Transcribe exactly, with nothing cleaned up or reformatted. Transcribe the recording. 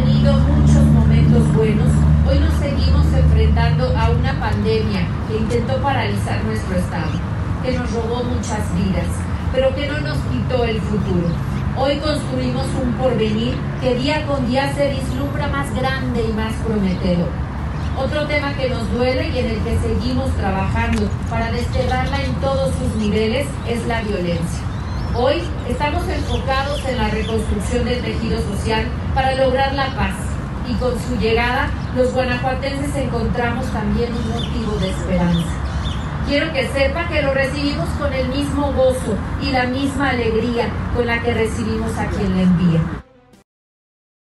tenido muchos momentos buenos, hoy nos seguimos enfrentando a una pandemia que intentó paralizar nuestro estado, que nos robó muchas vidas, pero que no nos quitó el futuro. Hoy construimos un porvenir que día con día se vislumbra más grande y más prometedor. Otro tema que nos duele y en el que seguimos trabajando para desterrarla en todos sus niveles es la violencia. Hoy estamos enfocados en la reconstrucción del tejido social para lograr la paz y con su llegada los guanajuatenses encontramos también un motivo de esperanza. Quiero que sepa que lo recibimos con el mismo gozo y la misma alegría con la que recibimos a quien la envía.